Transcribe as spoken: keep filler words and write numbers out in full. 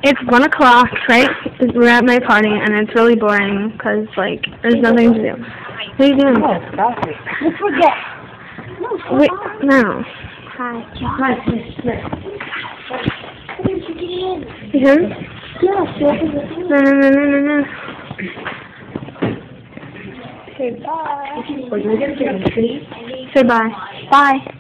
It's one o'clock, right? We're at my party, and it's really boring because, like, there's nothing to do. What are you doing? Oh, stop it. Let's forget. No, Wait, no. Hi, Hi, Miss Smith. How did you get in? You heard? Yeah, sure. No, no, no, no, no, no. Say bye. We're going to get a treat. Say bye. Bye.